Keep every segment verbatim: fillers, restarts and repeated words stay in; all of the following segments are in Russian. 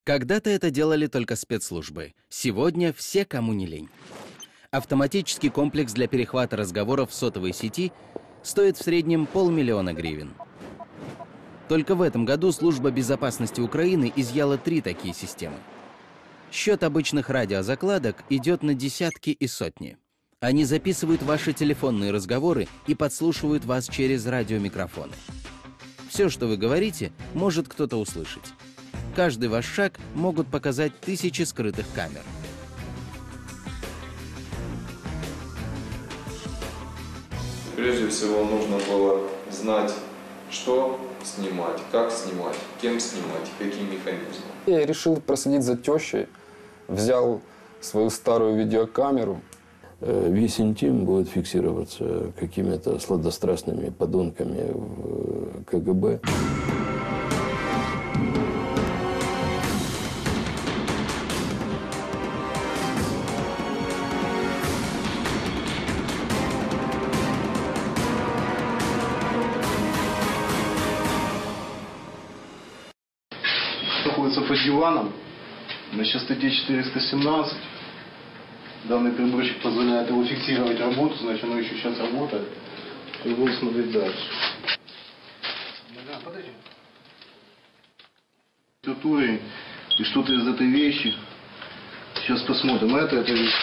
Когда-то это делали только спецслужбы. Сегодня все, кому не лень. Автоматический комплекс для перехвата разговоров в сотовой сети стоит в среднем полмиллиона гривен. Только в этом году Служба безопасности Украины изъяла три такие системы. Счет обычных радиозакладок идет на десятки и сотни. Они записывают ваши телефонные разговоры и подслушивают вас через радиомикрофоны. Все, что вы говорите, может кто-то услышать. Каждый ваш шаг могут показать тысячи скрытых камер. Прежде всего нужно было знать, что снимать, как снимать, кем снимать, каким механизмом. Я решил проследить за тещей, взял свою старую видеокамеру. Весь интим будет фиксироваться какими-то сладострастными подонками в КГБ. Находится под диваном на частоте четыреста семнадцать. Данный приборчик позволяет его фиксировать работу, значит, оно еще сейчас работает. И буду смотреть дальше. Тут уровень и что-то из этой вещи. Сейчас посмотрим. Это, это вещь.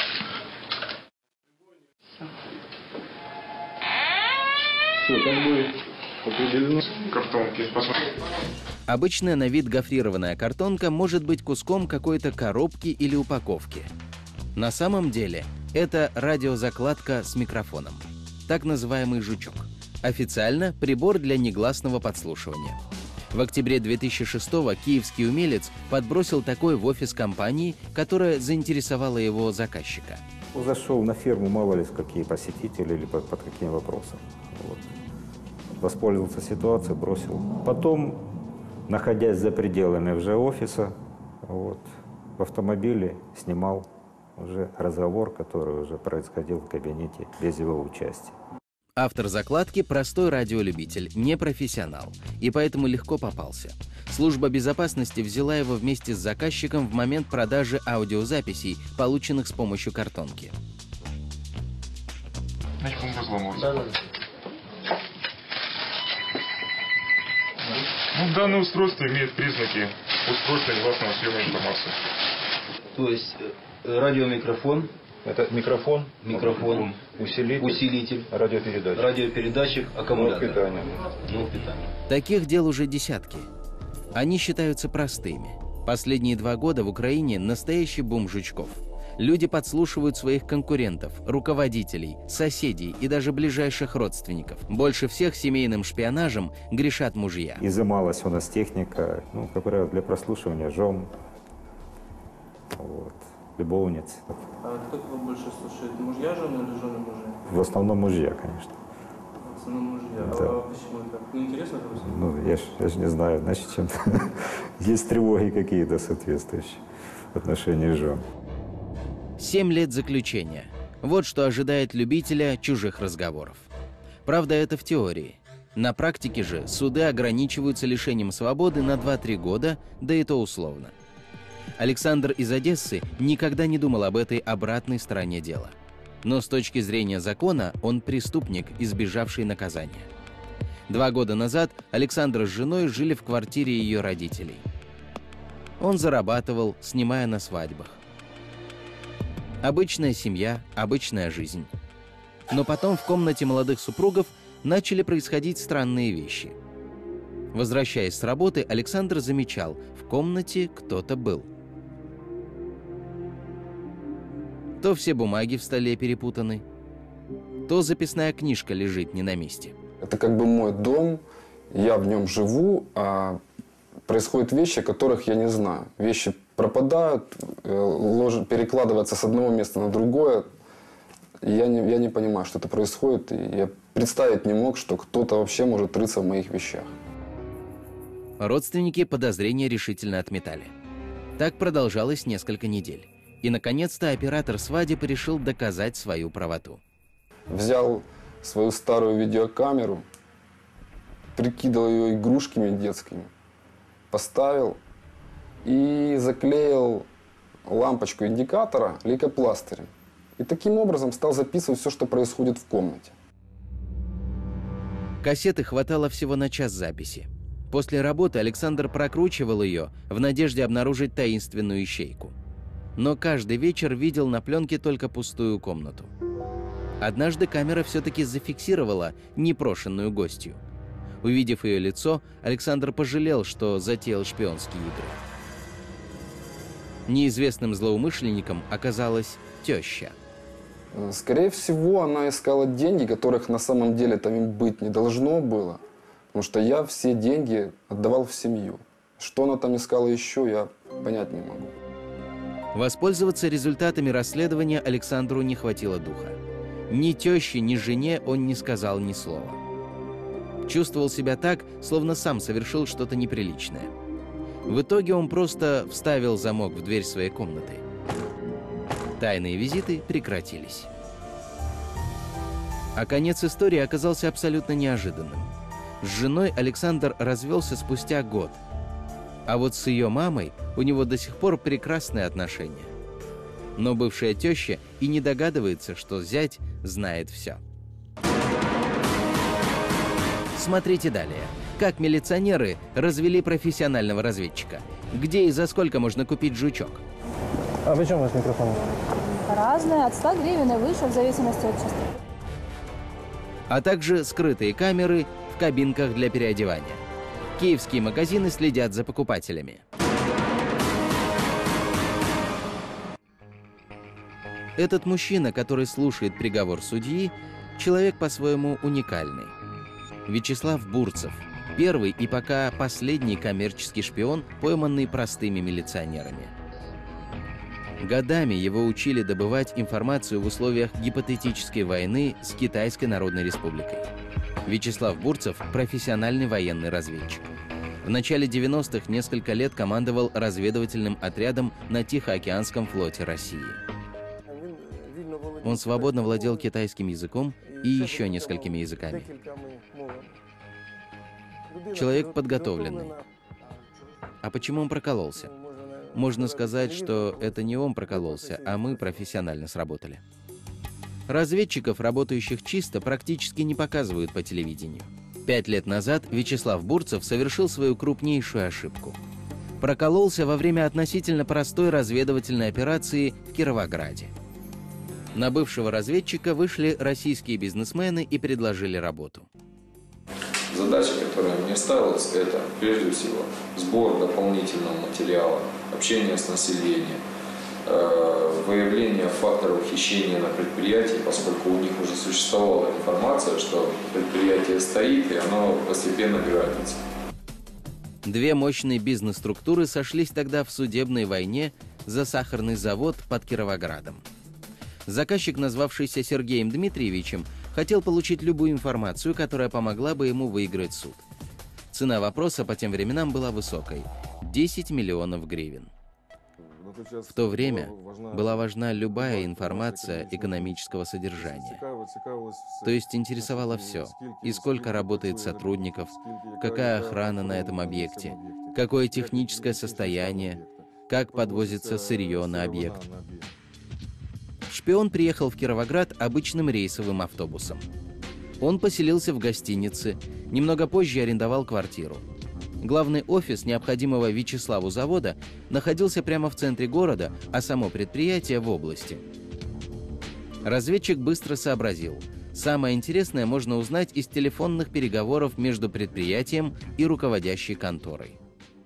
Все, как бы определено. Картонки. Посмотрим. Обычная на вид гофрированная картонка может быть куском какой-то коробки или упаковки. На самом деле это радиозакладка с микрофоном, так называемый жучок. Официально прибор для негласного подслушивания. В октябре две тысячи шестого киевский умелец подбросил такой в офис компании, которая заинтересовала его заказчика. Зашел на ферму, мало ли, какие посетители или под, под каким вопросом. Вот. Воспользовался ситуацией, бросил. Потом, находясь за пределами уже офиса, вот, в автомобиле снимал уже разговор, который уже происходил в кабинете без его участия. Автор закладки – простой радиолюбитель, не профессионал, и поэтому легко попался. Служба безопасности взяла его вместе с заказчиком в момент продажи аудиозаписей, полученных с помощью картонки. Ну, данное устройство имеет признаки устройства негласного съема информации. То есть радиомикрофон. Это микрофон, микрофон, усилитель, усилитель, радиопередатчик, радиопередатчик, аккумулятор. Блок питания. Блок питания. Таких дел уже десятки. Они считаются простыми. Последние два года в Украине настоящий бум жучков. Люди подслушивают своих конкурентов, руководителей, соседей и даже ближайших родственников. Больше всех семейным шпионажем грешат мужья. Изымалась у нас техника, ну, как правило, для прослушивания жен, вот, любовниц. А кто кого больше слушает, мужья жены или жены мужей? В основном мужья, конечно. В основном мужья. Да. А почему так? Ну, интересно просто? Ну, я ж, я ж не знаю, значит, чем-то есть тревоги какие-то соответствующие в отношении жен. Семь лет заключения. Вот что ожидает любителя чужих разговоров. Правда, это в теории. На практике же суды ограничиваются лишением свободы на два-три года, да и то условно. Александр из Одессы никогда не думал об этой обратной стороне дела. Но с точки зрения закона он преступник, избежавший наказания. Два года назад Александр с женой жили в квартире ее родителей. Он зарабатывал, снимая на свадьбах. Обычная семья, обычная жизнь. Но потом в комнате молодых супругов начали происходить странные вещи. Возвращаясь с работы, Александр замечал, в комнате кто-то был. То все бумаги в столе перепутаны, то записная книжка лежит не на месте. Это как бы мой дом, я в нем живу, а происходят вещи, которых я не знаю. Вещи пропадают, лож... перекладываются с одного места на другое. И я не, я не понимаю, что это происходит. И я представить не мог, что кто-то вообще может рыться в моих вещах. Родственники подозрения решительно отметали. Так продолжалось несколько недель. И, наконец-то, оператор свадеб решил доказать свою правоту. Взял свою старую видеокамеру, прикидывал ее игрушками детскими, поставил и заклеил лампочку индикатора лейкопластырем. И таким образом стал записывать все, что происходит в комнате. Кассеты хватало всего на час записи. После работы Александр прокручивал ее в надежде обнаружить таинственную ищейку. Но каждый вечер видел на пленке только пустую комнату. Однажды камера все-таки зафиксировала непрошенную гостью. Увидев ее лицо, Александр пожалел, что затеял шпионские игры. Неизвестным злоумышленником оказалась теща. Скорее всего, она искала деньги, которых на самом деле там им быть не должно было. Потому что я все деньги отдавал в семью. Что она там искала еще, я понять не могу. Воспользоваться результатами расследования Александру не хватило духа. Ни теще, ни жене он не сказал ни слова. Чувствовал себя так, словно сам совершил что-то неприличное. В итоге он просто вставил замок в дверь своей комнаты. Тайные визиты прекратились. А конец истории оказался абсолютно неожиданным. С женой Александр развелся спустя год. А вот с ее мамой у него до сих пор прекрасные отношения. Но бывшая теща и не догадывается, что зять знает все. Смотрите далее. Как милиционеры развели профессионального разведчика. Где и за сколько можно купить жучок? А почем ваш микрофон? Разные, от ста гривен и выше, в зависимости от частоты. А также скрытые камеры в кабинках для переодевания. Киевские магазины следят за покупателями. Этот мужчина, который слушает приговор судьи, человек по-своему уникальный. Вячеслав Бурцев. Первый и пока последний коммерческий шпион, пойманный простыми милиционерами. Годами его учили добывать информацию в условиях гипотетической войны с Китайской Народной Республикой. Вячеслав Бурцев – профессиональный военный разведчик. В начале девяностых несколько лет командовал разведывательным отрядом на Тихоокеанском флоте России. Он свободно владел китайским языком и еще несколькими языками. Человек подготовленный. А почему он прокололся? Можно сказать, что это не он прокололся, а мы профессионально сработали. Разведчиков, работающих чисто, практически не показывают по телевидению. Пять лет назад Вячеслав Бурцев совершил свою крупнейшую ошибку. Прокололся во время относительно простой разведывательной операции в Кировограде. На бывшего разведчика вышли российские бизнесмены и предложили работу. Задача, которая мне ставилась, это прежде всего сбор дополнительного материала, общение с населением, э, выявление факторов хищения на предприятии, поскольку у них уже существовала информация, что предприятие стоит и оно постепенно грабится. Две мощные бизнес-структуры сошлись тогда в судебной войне за сахарный завод под Кировоградом. Заказчик, назвавшийся Сергеем Дмитриевичем, хотел получить любую информацию, которая помогла бы ему выиграть суд. Цена вопроса по тем временам была высокой – десять миллионов гривен. В то время была важна любая информация экономического содержания. То есть интересовало все – и сколько работает сотрудников, какая охрана на этом объекте, какое техническое состояние, как подвозится сырье на объект. Шпион приехал в Кировоград обычным рейсовым автобусом. Он поселился в гостинице, немного позже арендовал квартиру. Главный офис необходимого Вячеславу завода находился прямо в центре города, а само предприятие в области. Разведчик быстро сообразил. Самое интересное можно узнать из телефонных переговоров между предприятием и руководящей конторой.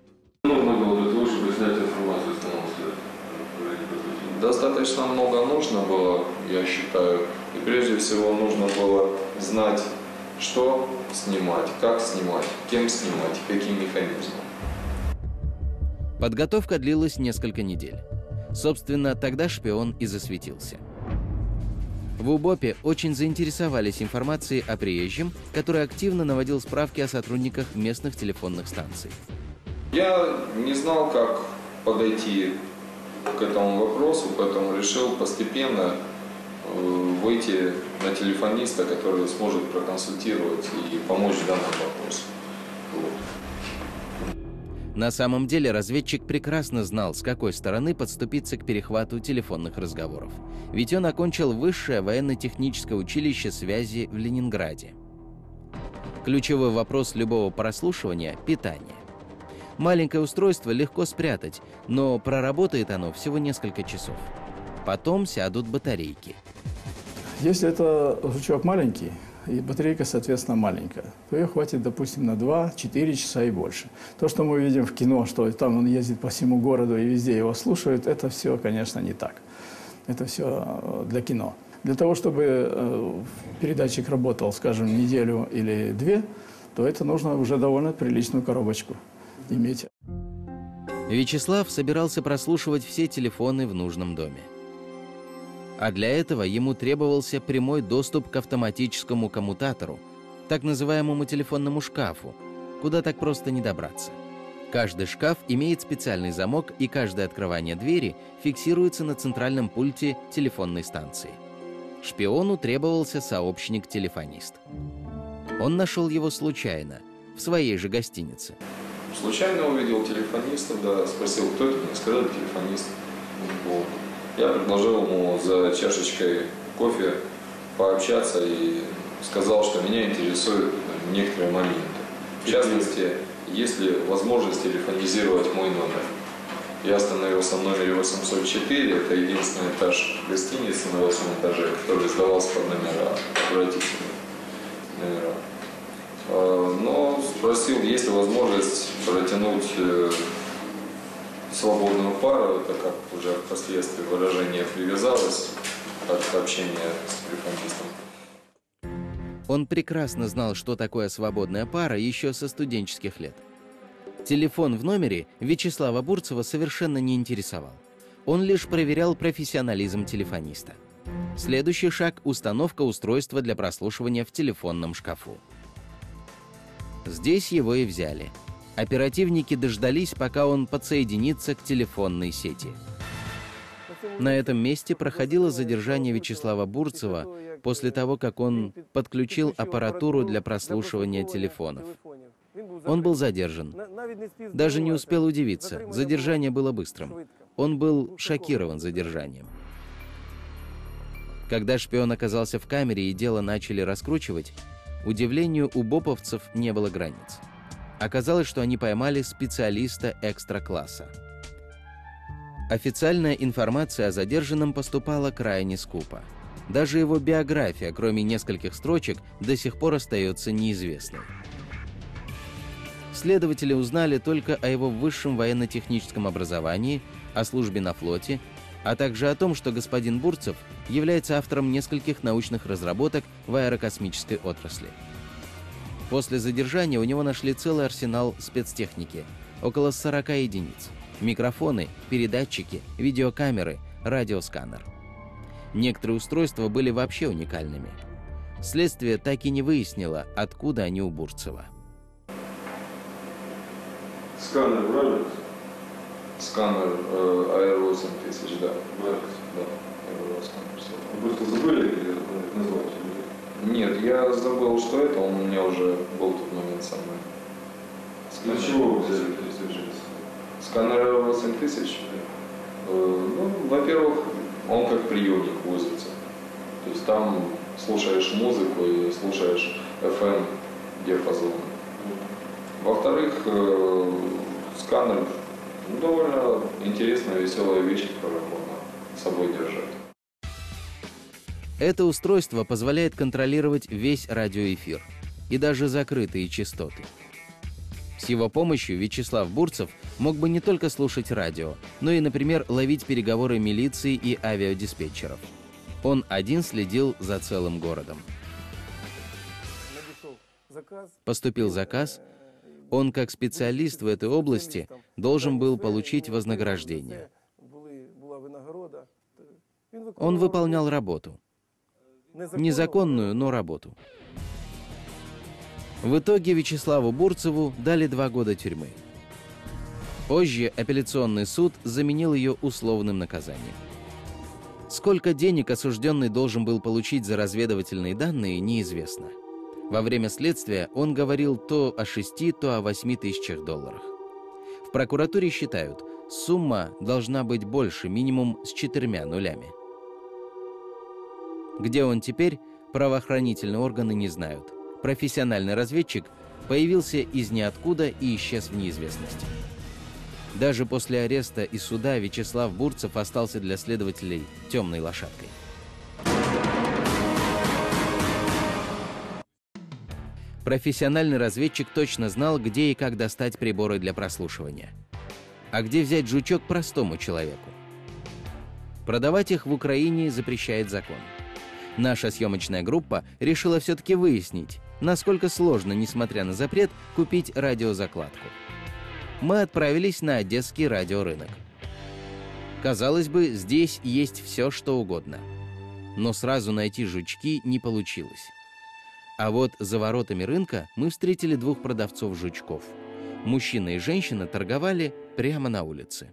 Достаточно много нужно было, я считаю. И прежде всего нужно было знать, что снимать, как снимать, кем снимать, каким механизмом. Подготовка длилась несколько недель. Собственно, тогда шпион и засветился. В УБОПе очень заинтересовались информацией о приезжем, который активно наводил справки о сотрудниках местных телефонных станций. Я не знал, как подойти к этому вопросу, поэтому решил постепенно выйти на телефониста, который сможет проконсультировать и помочь в данном вопросе. Вот. На самом деле разведчик прекрасно знал, с какой стороны подступиться к перехвату телефонных разговоров. Ведь он окончил высшее военно-техническое училище связи в Ленинграде. Ключевой вопрос любого прослушивания – питание. Маленькое устройство легко спрятать, но проработает оно всего несколько часов. Потом сядут батарейки. Если это жучок маленький, и батарейка, соответственно, маленькая, то ее хватит, допустим, на два-четыре часа и больше. То, что мы видим в кино, что там он ездит по всему городу и везде его слушают, это все, конечно, не так. Это все для кино. Для того, чтобы передатчик работал, скажем, неделю или две, то это нужно уже довольно приличную коробочку иметь. Вячеслав собирался прослушивать все телефоны в нужном доме. А для этого ему требовался прямой доступ к автоматическому коммутатору, так называемому телефонному шкафу, куда так просто не добраться. Каждый шкаф имеет специальный замок, и каждое открывание двери фиксируется на центральном пульте телефонной станции. Шпиону требовался сообщник-телефонист. Он нашел его случайно, в своей же гостинице. Случайно увидел телефониста, да, спросил, кто это, мне сказали, телефонист. Вот. Я предложил ему за чашечкой кофе пообщаться и сказал, что меня интересуют некоторые моменты. В частности, есть ли возможность телефонизировать мой номер. Я остановился в номере восемьсот четыре, это единственный этаж гостиницы на восьмом этаже, который сдавался под номера, отвратительные номера. Но спросил, есть ли возможность протянуть свободную пару, это как уже впоследствии выражение привязалось от общения с телефонистом. Он прекрасно знал, что такое свободная пара еще со студенческих лет. Телефон в номере Вячеслава Бурцева совершенно не интересовал. Он лишь проверял профессионализм телефониста. Следующий шаг – установка устройства для прослушивания в телефонном шкафу. Здесь его и взяли. Оперативники дождались, пока он подсоединится к телефонной сети. На этом месте проходило задержание Вячеслава Бурцева после того, как он подключил аппаратуру для прослушивания телефонов. Он был задержан. Даже не успел удивиться, задержание было быстрым. Он был шокирован задержанием. Когда шпион оказался в камере и дело начали раскручивать, удивлению у боповцев не было границ. Оказалось, что они поймали специалиста экстра-класса. Официальная информация о задержанном поступала крайне скупо. Даже его биография, кроме нескольких строчек, до сих пор остается неизвестной. Следователи узнали только о его высшем военно-техническом образовании, о службе на флоте, а также о том, что господин Бурцев является автором нескольких научных разработок в аэрокосмической отрасли. После задержания у него нашли целый арсенал спецтехники, около сорока единиц. Микрофоны, передатчики, видеокамеры, радиосканер. Некоторые устройства были вообще уникальными. Следствие так и не выяснило, откуда они у Бурцева. Сканер брали? Сканер э, Аэро восемь тысяч, да. Да, да. Аэро сканер. Вы просто забыли или назвали? Нет, я забыл, что это, он у меня уже был в тот момент со мной. Для чего вы взяли, если жить? Сканер Аэро восемь тысяч? Э, ну, во-первых, он как приемник возится. То есть там слушаешь музыку и слушаешь эф эм диапазон. Во-вторых, э, сканер довольно интересная, веселая вещь, которую можно с собой держать. Это устройство позволяет контролировать весь радиоэфир и даже закрытые частоты. С его помощью Вячеслав Бурцев мог бы не только слушать радио, но и, например, ловить переговоры милиции и авиадиспетчеров. Он один следил за целым городом. Поступил заказ. Он, как специалист в этой области, должен был получить вознаграждение. Он выполнял работу. Незаконную, но работу. В итоге Вячеславу Бурцеву дали два года тюрьмы. Позже апелляционный суд заменил ее условным наказанием. Сколько денег осужденный должен был получить за разведывательные данные, неизвестно. Во время следствия он говорил то о шести, то о восьми тысячах долларах. В прокуратуре считают, сумма должна быть больше минимум с четырьмя нулями. Где он теперь, правоохранительные органы не знают. Профессиональный разведчик появился из ниоткуда и исчез в неизвестности. Даже после ареста и суда Вячеслав Бурцев остался для следователей темной лошадкой. Профессиональный разведчик точно знал, где и как достать приборы для прослушивания. А где взять жучок простому человеку? Продавать их в Украине запрещает закон. Наша съемочная группа решила все-таки выяснить, насколько сложно, несмотря на запрет, купить радиозакладку. Мы отправились на одесский радиорынок. Казалось бы, здесь есть все, что угодно. Но сразу найти жучки не получилось. А вот за воротами рынка мы встретили двух продавцов жучков. Мужчина и женщина торговали прямо на улице.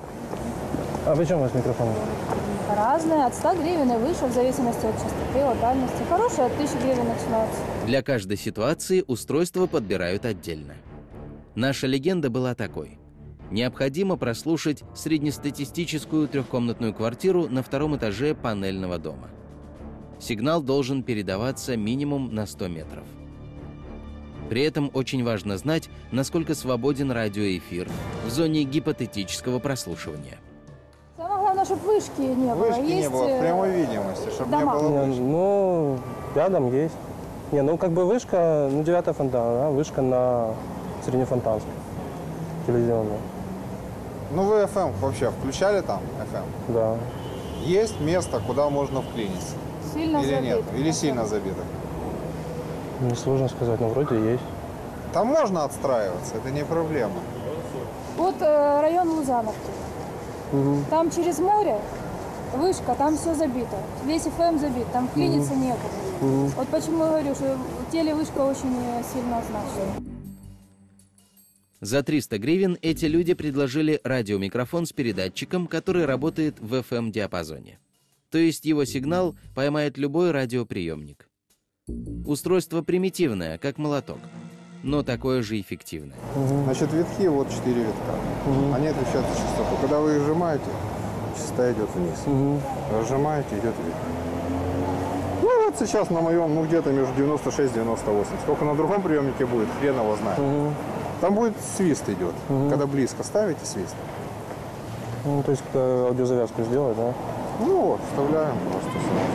А почем у вас микрофон? Разные, от ста гривен и выше, в зависимости от частоты, от дальности. Хорошие от тысячи гривен начинаются. Для каждой ситуации устройство подбирают отдельно. Наша легенда была такой. Необходимо прослушать среднестатистическую трехкомнатную квартиру на втором этаже панельного дома. Сигнал должен передаваться минимум на сто метров. При этом очень важно знать, насколько свободен радиоэфир в зоне гипотетического прослушивания. Самое главное, чтобы вышки не было. Вышки есть... не было в прямой видимости, чтобы дома. не было вышки. Ну, рядом есть. Не, ну как бы вышка, ну девятая фонтан, да, вышка на среднефонтанской, телевизионная. Ну вы эф эм вообще включали там, эф эм? Да. Есть место, куда можно вклиниться? Сильно Или забит. нет? Или сильно забито? Не сложно сказать, но вроде есть. Там можно отстраиваться, это не проблема. Вот э, район Лузановки. Угу. Там через море вышка, там все забито. Весь эф эм забит, там вклиниться угу. некуда. Угу. Вот почему я говорю, что в теле вышка очень сильно значит. За триста гривен эти люди предложили радиомикрофон с передатчиком, который работает в эф эм-диапазоне. То есть его сигнал поймает любой радиоприемник. Устройство примитивное, как молоток, но такое же эффективное. Значит, витки, вот четыре витка. Угу. Они отвечают за частоту. Когда вы их сжимаете, частота идет вниз. Угу. Разжимаете, идет вверх. Ну вот сейчас на моем, ну где-то между девяносто шесть и девяносто восемь. Сколько на другом приемнике будет, хрен его знает. Угу. Там будет свист идет. Угу. Когда близко ставите, свист. Ну, то есть аудиозавязку сделать, да? Ну вот, вставляем просто сразу.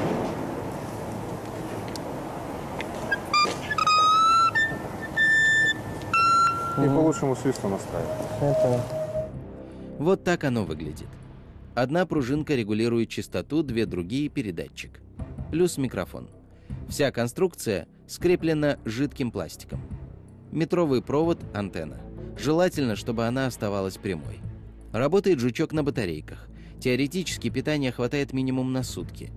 И по лучшему свисту настраиваем. Вот так оно выглядит. Одна пружинка регулирует частоту, две другие — передатчик. Плюс микрофон. Вся конструкция скреплена жидким пластиком. Метровый провод — антенна. Желательно, чтобы она оставалась прямой. Работает жучок на батарейках. Теоретически питания хватает минимум на сутки.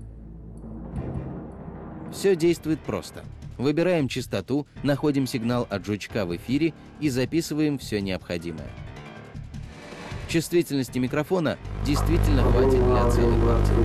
Все действует просто. Выбираем частоту, находим сигнал от жучка в эфире и записываем все необходимое. Чувствительности микрофона действительно хватит для целой квартиры.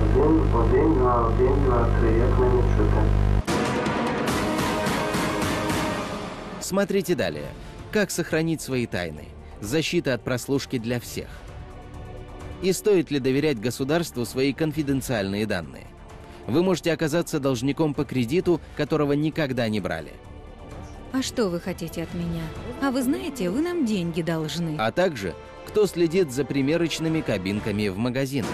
Смотрите далее. Как сохранить свои тайны? Защита от прослушки для всех. И стоит ли доверять государству свои конфиденциальные данные? Вы можете оказаться должником по кредиту, которого никогда не брали. А что вы хотите от меня? А вы знаете, вы нам деньги должны. А также, кто следит за примерочными кабинками в магазинах.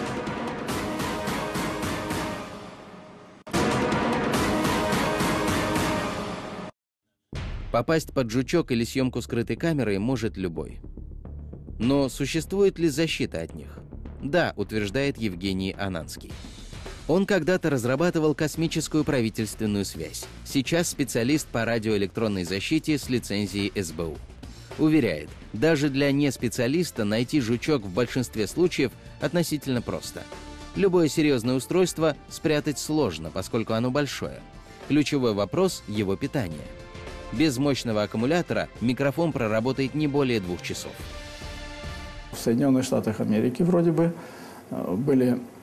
Попасть под жучок или съемку скрытой камерой может любой. Но существует ли защита от них? Да, утверждает Евгений Ананский. Он когда-то разрабатывал космическую правительственную связь. Сейчас специалист по радиоэлектронной защите с лицензией эс бэ у. Уверяет, даже для неспециалиста найти жучок в большинстве случаев относительно просто. Любое серьезное устройство спрятать сложно, поскольку оно большое. Ключевой вопрос – его питание. Без мощного аккумулятора микрофон проработает не более двух часов. В Соединенных Штатах Америки вроде бы были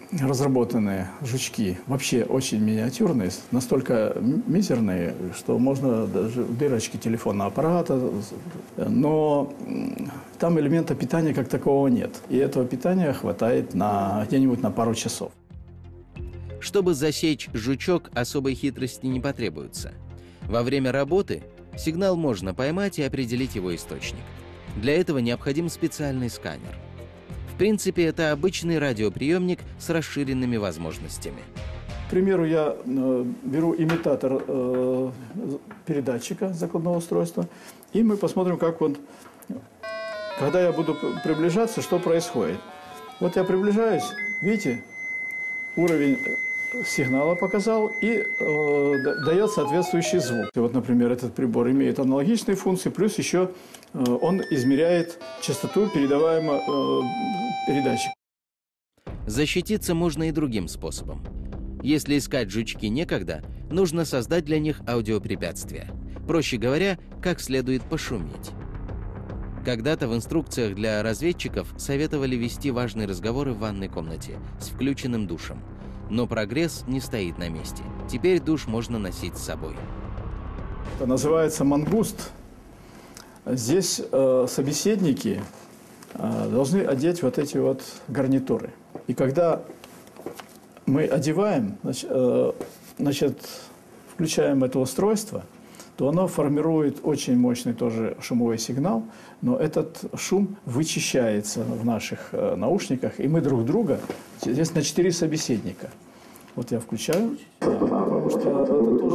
разработанные жучки вообще очень миниатюрные, настолько мизерные, что можно даже в дырочке телефонного аппарата, но там элемента питания как такового нет. И этого питания хватает на где-нибудь на пару часов. Чтобы засечь жучок, особой хитрости не потребуется. Во время работы сигнал можно поймать и определить его источник. Для этого необходим специальный сканер. В принципе, это обычный радиоприемник с расширенными возможностями. К примеру, я э, беру имитатор э, передатчика закладного устройства, и мы посмотрим, как он, когда я буду приближаться, что происходит. Вот я приближаюсь, видите, уровень сигнала показал и э, дает соответствующий звук. И вот, например, этот прибор имеет аналогичные функции, плюс еще э, он измеряет частоту передаваемого э, передатчика. Защититься можно и другим способом. Если искать жучки некогда, нужно создать для них аудиопрепятствия. Проще говоря, как следует пошуметь. Когда-то в инструкциях для разведчиков советовали вести важные разговоры в ванной комнате с включенным душем. Но прогресс не стоит на месте. Теперь душ можно носить с собой. Это называется мангуст. Здесь э, собеседники э, должны одеть вот эти вот гарнитуры. И когда мы одеваем, значит, э, значит, включаем это устройство, то оно формирует очень мощный тоже шумовой сигнал, но этот шум вычищается в наших э, наушниках, и мы друг друга, здесь на четыре собеседника. Вот я включаю, да, потому что это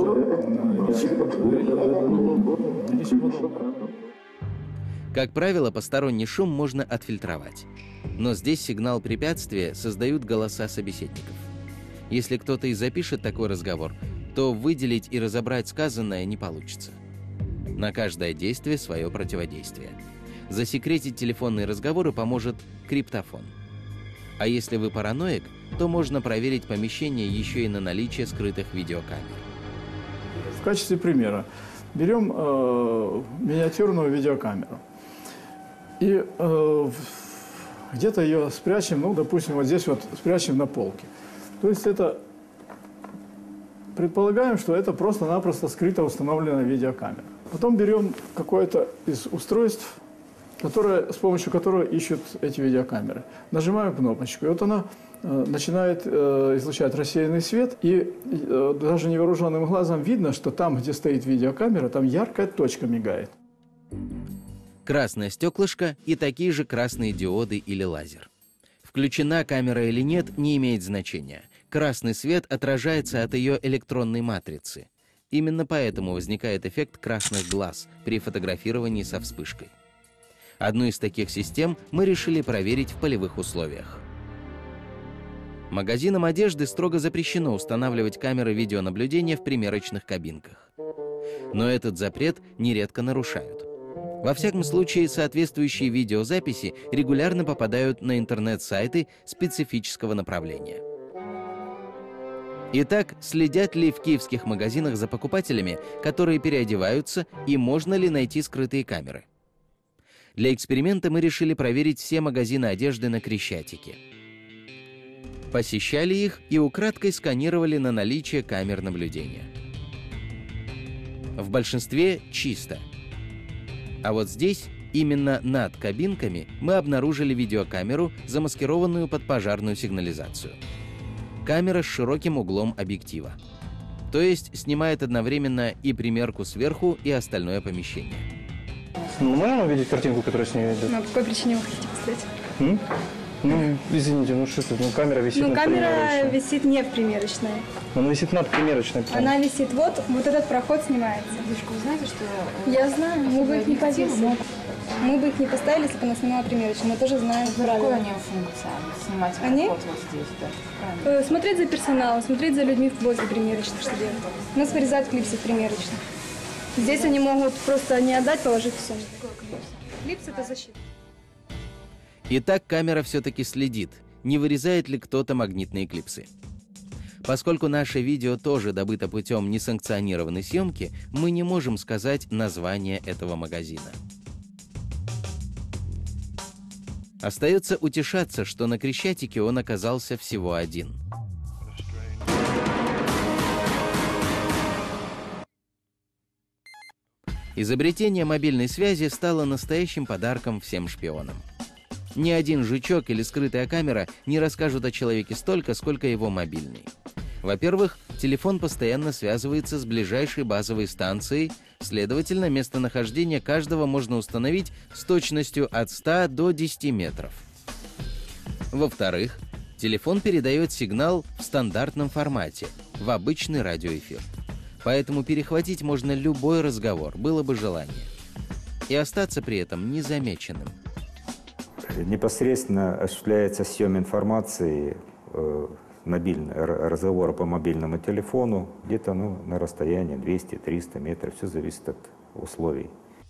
тоже речь подобная. Как правило, посторонний шум можно отфильтровать. Но здесь сигнал препятствия создают голоса собеседников. Если кто-то и запишет такой разговор, то выделить и разобрать сказанное не получится. На каждое действие свое противодействие. Засекретить телефонные разговоры поможет криптофон. А если вы параноик, то можно проверить помещение еще и на наличие скрытых видеокамер. В качестве примера берем э, миниатюрную видеокамеру и э, где-то ее спрячем, ну, допустим, вот здесь вот спрячем на полке. То есть это предполагаем, что это просто-напросто скрыто установленная видеокамера. Потом берем какое-то из устройств, которое, с помощью которого ищут эти видеокамеры. Нажимаем кнопочку, и вот она э, начинает э, излучать рассеянный свет, и э, даже невооруженным глазом видно, что там, где стоит видеокамера, там яркая точка мигает. Красное стеклышко и такие же красные диоды или лазер. Включена камера или нет, не имеет значения. Красный свет отражается от ее электронной матрицы. Именно поэтому возникает эффект красных глаз при фотографировании со вспышкой. Одну из таких систем мы решили проверить в полевых условиях. Магазинам одежды строго запрещено устанавливать камеры видеонаблюдения в примерочных кабинках. Но этот запрет нередко нарушают. Во всяком случае, соответствующие видеозаписи регулярно попадают на интернет-сайты специфического направления. Итак, следят ли в киевских магазинах за покупателями, которые переодеваются, и можно ли найти скрытые камеры? Для эксперимента мы решили проверить все магазины одежды на Крещатике. Посещали их и украдкой сканировали на наличие камер наблюдения. В большинстве чисто. А вот здесь, именно над кабинками, мы обнаружили видеокамеру, замаскированную под пожарную сигнализацию. Камера с широким углом объектива. То есть снимает одновременно и примерку сверху, и остальное помещение. Ну, можно увидеть картинку, которая с ней идет? Ну, по какой причине вы хотите посмотреть? М? Ну, извините, ну что это, ну камера висит Ну, над камера примерочной. висит не в примерочной. Она висит над примерочной. Прям. Она висит вот, вот этот проход снимается. Девушка, вы знаете, что... Я знаю, мы бы их не повесили. Мы бы их не поставили, если бы она снимала примерочную. Мы тоже знаем правила. Какой они функция? Снимать Они? проход вот здесь, да. Э, Смотреть за персоналом, смотреть за людьми возле примерочных, что делать. У нас вырезают клипсы в примерочных. Здесь они могут просто не отдать, положить все. Клипс – это защита. Итак, камера все-таки следит, не вырезает ли кто-то магнитные клипсы. Поскольку наше видео тоже добыто путем несанкционированной съемки, мы не можем сказать название этого магазина. Остается утешаться, что на Крещатике он оказался всего один. Изобретение мобильной связи стало настоящим подарком всем шпионам. Ни один жучок или скрытая камера не расскажут о человеке столько, сколько его мобильный. Во-первых, телефон постоянно связывается с ближайшей базовой станцией, следовательно, местонахождение каждого можно установить с точностью от ста до десяти метров. Во-вторых, телефон передает сигнал в стандартном формате, в обычный радиоэфир. Поэтому перехватить можно любой разговор, было бы желание. И остаться при этом незамеченным. Непосредственно осуществляется съем информации, э, мобильный, разговора по мобильному телефону, где-то ну, на расстоянии двести-триста метров, все зависит от условий.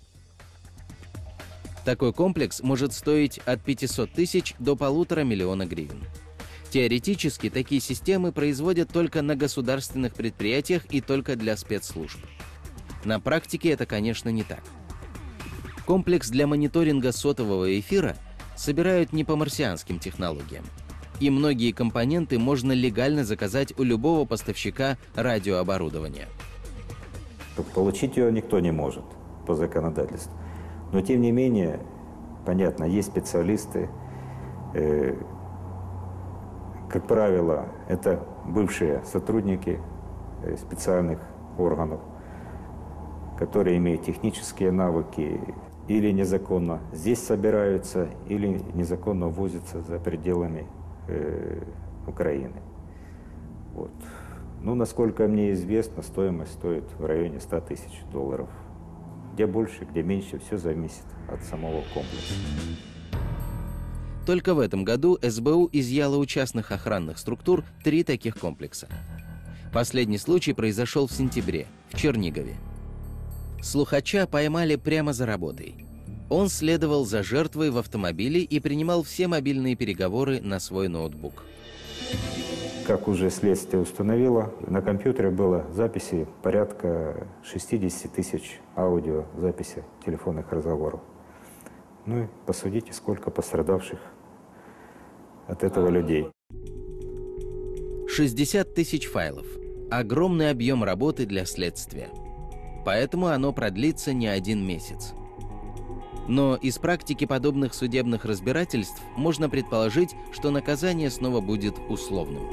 Такой комплекс может стоить от пятисот тысяч до полутора миллиона гривен. Теоретически такие системы производят только на государственных предприятиях и только для спецслужб. На практике это, конечно, не так. Комплекс для мониторинга сотового эфира собирают не по марсианским технологиям. И многие компоненты можно легально заказать у любого поставщика радиооборудования. Получить ее никто не может по законодательству. Но тем не менее, понятно, есть специалисты, э, как правило, это бывшие сотрудники э, специальных органов, которые имеют технические навыки, или незаконно здесь собираются, или незаконно возятся за пределами э, Украины. Вот. Ну, насколько мне известно, стоимость стоит в районе ста тысяч долларов. Где больше, где меньше, все зависит от самого комплекса. Только в этом году эс бэ у изъяло у частных охранных структур три таких комплекса. Последний случай произошел в сентябре, в Чернигове. Слухача поймали прямо за работой. Он следовал за жертвой в автомобиле и принимал все мобильные переговоры на свой ноутбук. Как уже следствие установило, на компьютере было записи порядка шестидесяти тысяч аудиозаписей телефонных разговоров. Ну и посудите, сколько пострадавших от этого людей. шестьдесят тысяч файлов. Огромный объем работы для следствия. Поэтому оно продлится не один месяц. Но из практики подобных судебных разбирательств можно предположить, что наказание снова будет условным.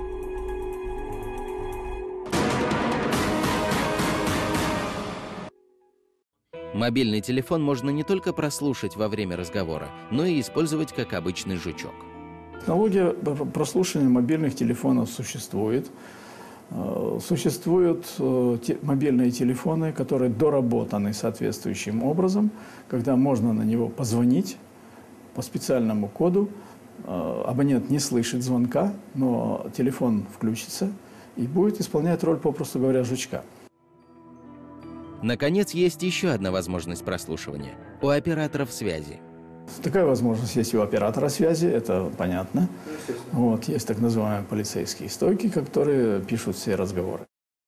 Мобильный телефон можно не только прослушать во время разговора, но и использовать как обычный жучок. Технология прослушивания мобильных телефонов существует. Существуют мобильные телефоны, которые доработаны соответствующим образом, когда можно на него позвонить по специальному коду. Абонент не слышит звонка, но телефон включится и будет исполнять роль, попросту говоря, жучка. Наконец, есть еще одна возможность прослушивания – у операторов связи. Такая возможность есть у оператора связи, это понятно. Вот, есть так называемые полицейские стойки, которые пишут все разговоры.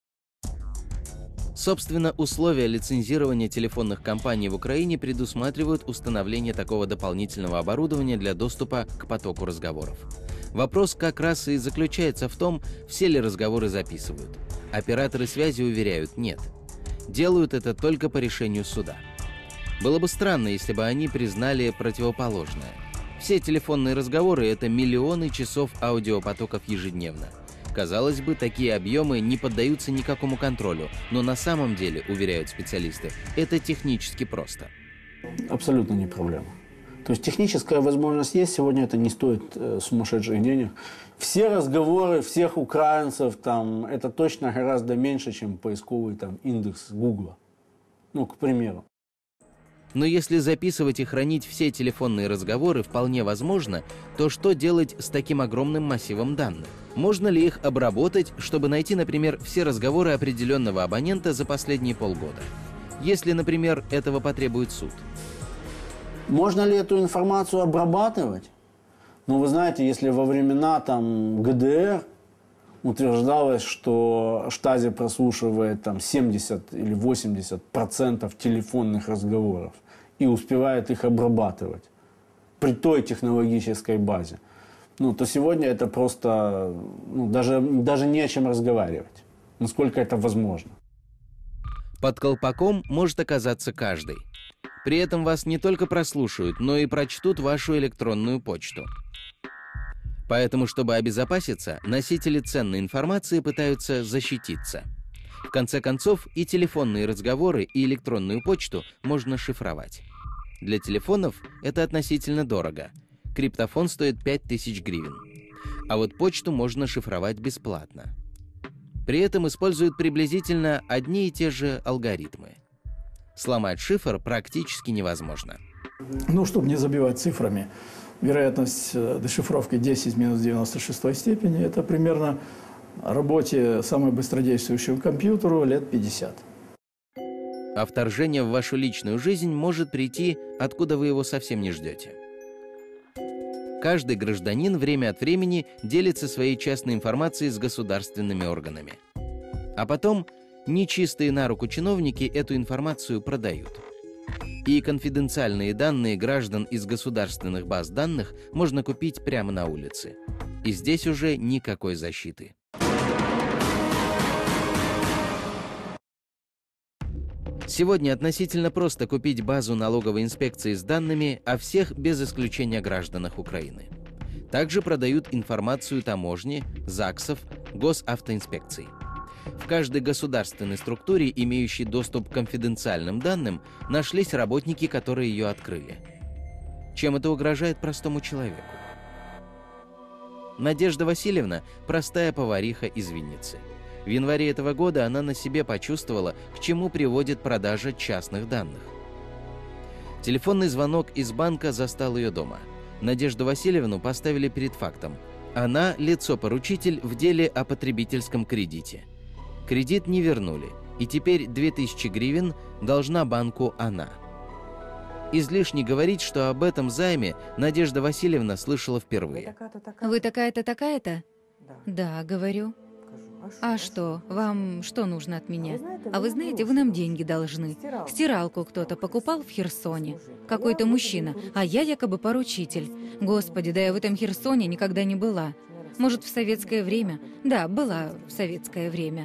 Собственно, условия лицензирования телефонных компаний в Украине предусматривают установление такого дополнительного оборудования для доступа к потоку разговоров. Вопрос как раз и заключается в том, все ли разговоры записывают. Операторы связи уверяют – нет. Делают это только по решению суда. Было бы странно, если бы они признали противоположное. Все телефонные разговоры – это миллионы часов аудиопотоков ежедневно. Казалось бы, такие объемы не поддаются никакому контролю, но на самом деле, уверяют специалисты, это технически просто. Абсолютно не проблема. То есть техническая возможность есть, сегодня это не стоит э, сумасшедших денег. Все разговоры всех украинцев, там, это точно гораздо меньше, чем поисковый там, индекс Гугла. Ну, к примеру. Но если записывать и хранить все телефонные разговоры вполне возможно, то что делать с таким огромным массивом данных? Можно ли их обработать, чтобы найти, например, все разговоры определенного абонента за последние полгода? Если, например, этого потребует суд. Можно ли эту информацию обрабатывать? Ну, вы знаете, если во времена там гэ дэ эр утверждалось, что Штази прослушивает там семьдесят или восемьдесят процентов телефонных разговоров и успевает их обрабатывать, при той технологической базе, ну, то сегодня это просто, ну, даже, даже не о чем разговаривать, насколько это возможно. Под колпаком может оказаться каждый. При этом вас не только прослушают, но и прочтут вашу электронную почту. Поэтому, чтобы обезопаситься, носители ценной информации пытаются защититься. В конце концов, и телефонные разговоры, и электронную почту можно шифровать. Для телефонов это относительно дорого. Криптофон стоит пять тысяч гривен. А вот почту можно шифровать бесплатно. При этом используют приблизительно одни и те же алгоритмы. Сломать шифр практически невозможно. Ну, чтобы не забивать цифрами, вероятность дешифровки десять в минус девяносто шестой степени – это примерно работе самой быстродействующего компьютеру лет пятьдесят. А вторжение в вашу личную жизнь может прийти, откуда вы его совсем не ждете. Каждый гражданин время от времени делится своей частной информацией с государственными органами. А потом нечистые на руку чиновники эту информацию продают. И конфиденциальные данные граждан из государственных баз данных можно купить прямо на улице. И здесь уже никакой защиты. Сегодня относительно просто купить базу налоговой инспекции с данными о всех без исключения гражданах Украины. Также продают информацию таможни, ЗАГСов, госавтоинспекций. В каждой государственной структуре, имеющей доступ к конфиденциальным данным, нашлись работники, которые ее открыли. Чем это угрожает простому человеку? Надежда Васильевна – простая повариха из Винницы. В январе этого года она на себе почувствовала, к чему приводит продажа частных данных. Телефонный звонок из банка застал ее дома. Надежду Васильевну поставили перед фактом. Она – лицо-поручитель в деле о потребительском кредите. Кредит не вернули, и теперь две тысячи гривен должна банку она. Излишне говорить, что об этом займе Надежда Васильевна слышала впервые. Вы такая-то, такая-то? Да, говорю. А что, вам что нужно от меня? А вы знаете, вы нам деньги должны. Стиралку кто-то покупал в Херсоне. Какой-то мужчина, а я якобы поручитель. Господи, да я в этом Херсоне никогда не была. Может, в советское время? Да, была в советское время.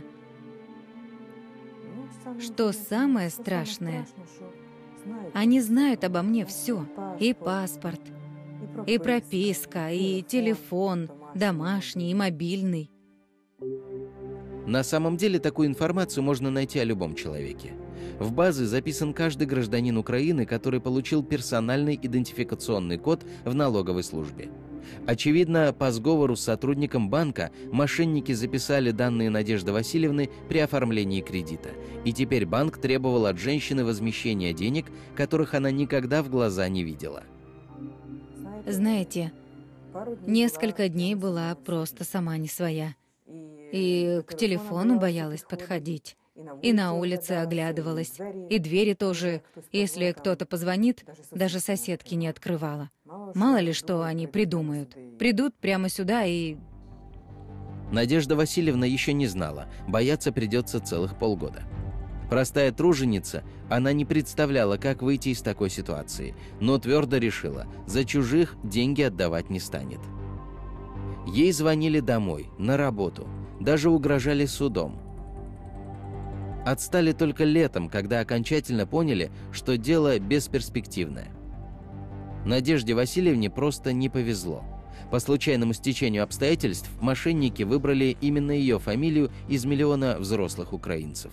Что самое страшное? Они знают обо мне все. И паспорт, и прописка, и телефон, домашний, и мобильный. На самом деле такую информацию можно найти о любом человеке. В базы записан каждый гражданин Украины, который получил персональный идентификационный код в налоговой службе. Очевидно, по сговору с сотрудником банка мошенники записали данные Надежды Васильевны при оформлении кредита. И теперь банк требовал от женщины возмещения денег, которых она никогда в глаза не видела. Знаете, несколько дней была просто сама не своя. И к телефону боялась подходить. И на улице оглядывалась. И двери тоже, если кто-то позвонит, даже соседки не открывала. Мало ли что они придумают. Придут прямо сюда и... Надежда Васильевна еще не знала, бояться придется целых полгода. Простая труженица, она не представляла, как выйти из такой ситуации, но твердо решила, за чужих деньги отдавать не станет. Ей звонили домой, на работу, даже угрожали судом. Отстали только летом, когда окончательно поняли, что дело бесперспективное. Надежде Васильевне просто не повезло. По случайному стечению обстоятельств мошенники выбрали именно ее фамилию из миллиона взрослых украинцев.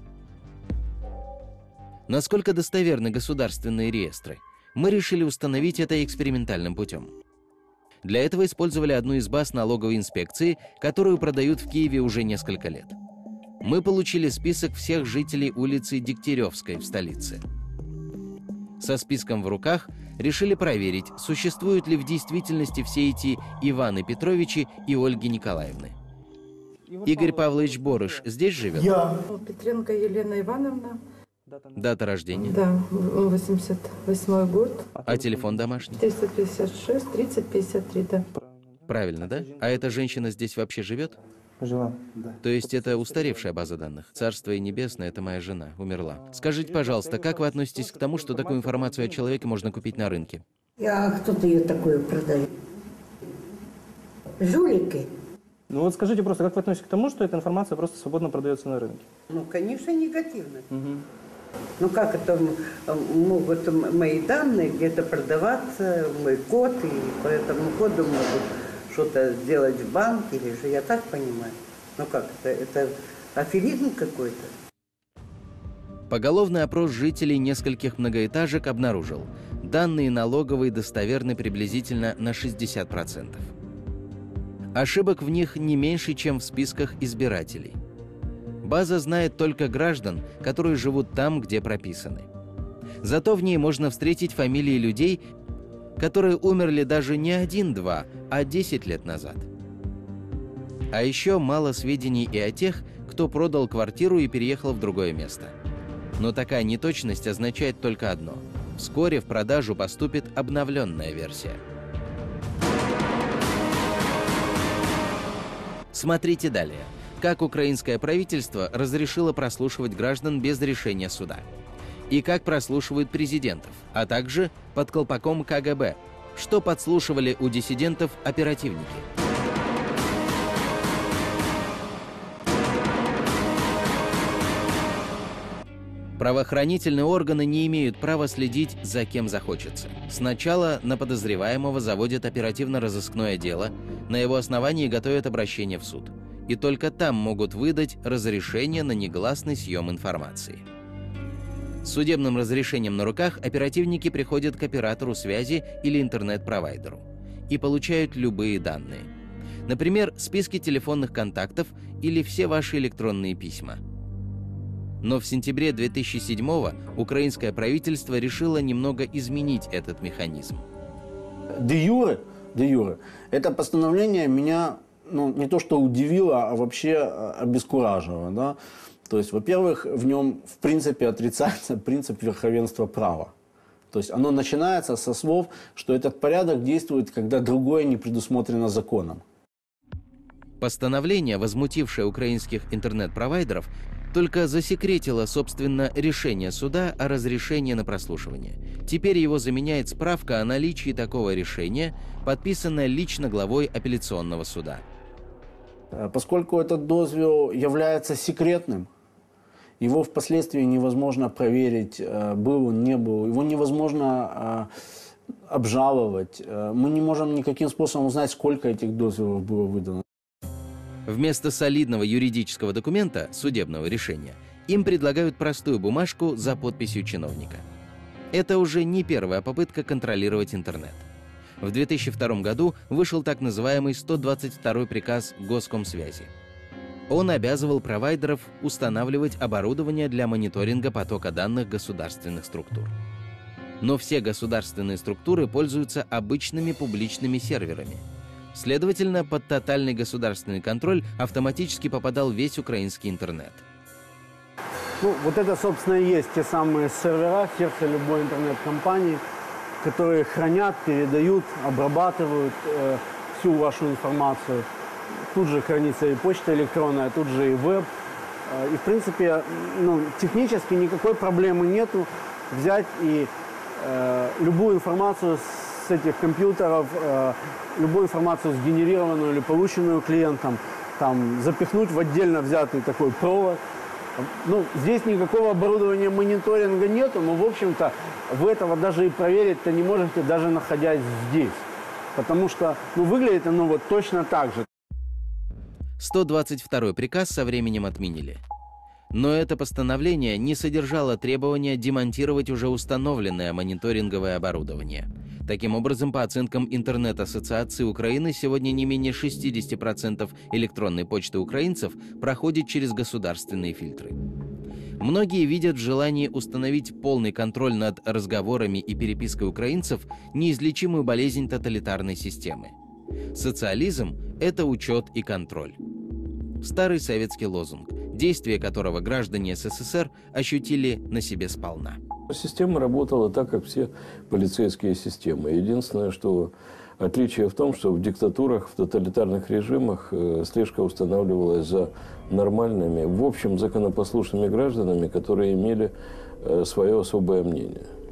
Насколько достоверны государственные реестры? Мы решили установить это экспериментальным путем. Для этого использовали одну из баз налоговой инспекции, которую продают в Киеве уже несколько лет. Мы получили список всех жителей улицы Дегтяревской в столице. Со списком в руках решили проверить, существуют ли в действительности все эти Иваны Петровичи и Ольги Николаевны. Игорь Павлович Борыш здесь живет? Я. Петренко Елена Ивановна. Дата рождения? Да, восемьдесят восьмой год. А телефон домашний? триста пятьдесят шесть тридцать пятьдесят три, да. Правильно, да? А эта женщина здесь вообще живет? Жила, да. То есть это устаревшая база данных? Царство ей небесное, это моя жена, умерла. Скажите, пожалуйста, как вы относитесь к тому, что такую информацию о человеке можно купить на рынке? А кто-то ее такое продает? Жулики? Ну вот скажите просто, как вы относитесь к тому, что эта информация просто свободно продается на рынке? Ну, конечно, негативно. Угу. Ну, как это могут мои данные где-то продаваться, мой код, и по этому коду могут что-то сделать в банке, или же, я так понимаю. Ну, как это? Это аферизм какой-то? Поголовный опрос жителей нескольких многоэтажек обнаружил, данные налоговой достоверны приблизительно на шестьдесят процентов. Ошибок в них не меньше, чем в списках избирателей. База знает только граждан, которые живут там, где прописаны. Зато в ней можно встретить фамилии людей, которые умерли даже не один-два, а десять лет назад. А еще мало сведений и о тех, кто продал квартиру и переехал в другое место. Но такая неточность означает только одно – вскоре в продажу поступит обновленная версия. Смотрите далее. Как украинское правительство разрешило прослушивать граждан без решения суда. И как прослушивают президентов, а также под колпаком ка гэ бэ, что подслушивали у диссидентов оперативники. Правоохранительные органы не имеют права следить за кем захочется. Сначала на подозреваемого заводят оперативно-розыскное дело, на его основании готовят обращение в суд. И только там могут выдать разрешение на негласный съем информации. С судебным разрешением на руках оперативники приходят к оператору связи или интернет-провайдеру и получают любые данные. Например, списки телефонных контактов или все ваши электронные письма. Но в сентябре две тысячи седьмого украинское правительство решило немного изменить этот механизм. Де юре, де юре, это постановление меня, ну, не то что удивило, а вообще обескуражило. Да? То есть, во-первых, в нем в принципе отрицается принцип верховенства права. То есть оно начинается со слов, что этот порядок действует, когда другое не предусмотрено законом. Постановление, возмутившее украинских интернет-провайдеров, только засекретило, собственно, решение суда о разрешении на прослушивание. Теперь его заменяет справка о наличии такого решения, подписанная лично главой апелляционного суда. Поскольку этот дозвел является секретным, его впоследствии невозможно проверить, был он, не был, его невозможно обжаловать. Мы не можем никаким способом узнать, сколько этих дозволов было выдано. Вместо солидного юридического документа, судебного решения, им предлагают простую бумажку за подписью чиновника. Это уже не первая попытка контролировать интернет. В две тысячи втором году вышел так называемый сто двадцать второй приказ Госкомсвязи. Он обязывал провайдеров устанавливать оборудование для мониторинга потока данных государственных структур. Но все государственные структуры пользуются обычными публичными серверами. Следовательно, под тотальный государственный контроль автоматически попадал весь украинский интернет. Ну, вот это, собственно, и есть те самые сервера, сердце любой интернет-компании, которые хранят, передают, обрабатывают э, всю вашу информацию. Тут же хранится и почта электронная, тут же и веб. Э, и, в принципе, ну, технически никакой проблемы нету взять и э, любую информацию с этих компьютеров, э, любую информацию, сгенерированную или полученную клиентом, там, запихнуть в отдельно взятый такой провод. Ну, здесь никакого оборудования мониторинга нету, но, в общем-то, вы этого даже и проверить-то не можете, даже находясь здесь. Потому что, ну, выглядит оно вот точно так же. сто двадцать второй приказ со временем отменили. Но это постановление не содержало требования демонтировать уже установленное мониторинговое оборудование. Таким образом, по оценкам Интернет-ассоциации Украины, сегодня не менее шестьдесят процентов электронной почты украинцев проходит через государственные фильтры. Многие видят в желании установить полный контроль над разговорами и перепиской украинцев неизлечимую болезнь тоталитарной системы. Социализм – это учет и контроль. Старый советский лозунг, действие которого граждане эс эс эс эр ощутили на себе сполна. Система работала так, как все полицейские системы. Единственное, что отличие в том, что в диктатурах, в тоталитарных режимах э, слежка устанавливалась за нормальными, в общем, законопослушными гражданами, которые имели э, свое особое мнение.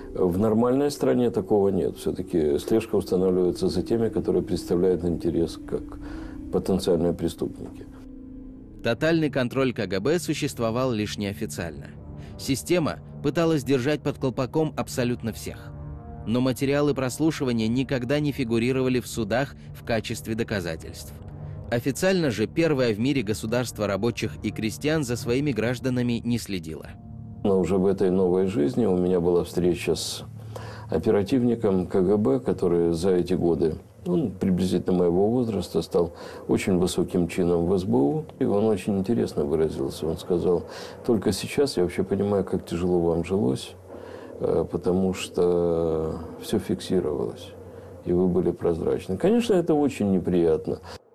В нормальной стране такого нет. Все-таки слежка устанавливается за теми, которые представляют интерес как потенциальные преступники. Тотальный контроль ка гэ бэ существовал лишь неофициально. Система пыталась держать под колпаком абсолютно всех. Но материалы прослушивания никогда не фигурировали в судах в качестве доказательств. Официально же первое в мире государство рабочих и крестьян за своими гражданами не следило. Но уже в этой новой жизни у меня была встреча с оперативником ка гэ бэ, который за эти годы, он приблизительно моего возраста, стал очень высоким чином в эс бэ у. И он очень интересно выразился. Он сказал: только сейчас я вообще понимаю, как тяжело вам жилось, потому что все фиксировалось, и вы были прозрачны. Конечно, это очень неприятно.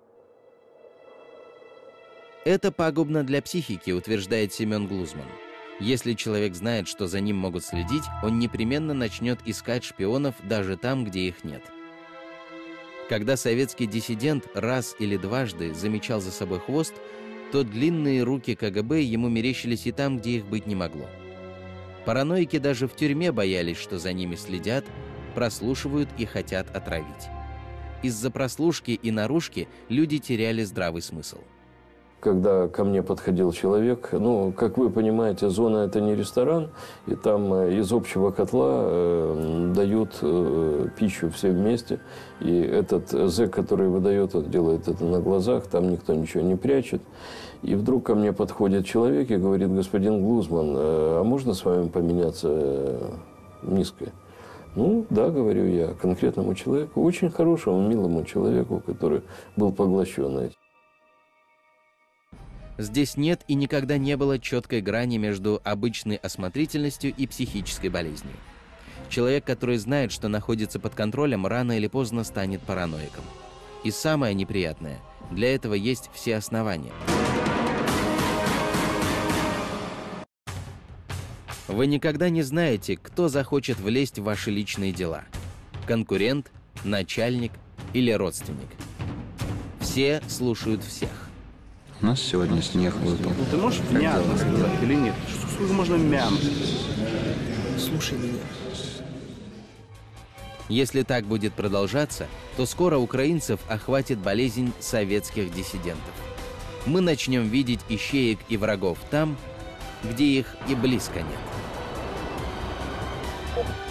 Это пагубно для психики, утверждает Семен Глузман. Если человек знает, что за ним могут следить, он непременно начнет искать шпионов даже там, где их нет. Когда советский диссидент раз или дважды замечал за собой хвост, то длинные руки ка гэ бэ ему мерещились и там, где их быть не могло. Параноики даже в тюрьме боялись, что за ними следят, прослушивают и хотят отравить. Из-за прослушки и наружки люди теряли здравый смысл. Когда ко мне подходил человек, ну, как вы понимаете, зона – это не ресторан, и там из общего котла э, дают э, пищу все вместе. И этот зэк, который выдает, он делает это на глазах, там никто ничего не прячет. И вдруг ко мне подходит человек и говорит: господин Глузман, э, а можно с вами поменяться э, миской? Ну, да, говорю я, конкретному человеку, очень хорошему, милому человеку, который был поглощен этим. Здесь нет и никогда не было четкой грани между обычной осмотрительностью и психической болезнью. Человек, который знает, что находится под контролем, рано или поздно станет параноиком. И самое неприятное, для этого есть все основания. Вы никогда не знаете, кто захочет влезть в ваши личные дела. Конкурент, начальник или родственник. Все слушают всех. У нас сегодня снег выпал. Ну, ты можешь внятно сказать или нет? Сколько можно мямлить? Слушай меня. Если так будет продолжаться, то скоро украинцев охватит болезнь советских диссидентов. Мы начнем видеть ищеек и врагов там, где их и близко нет.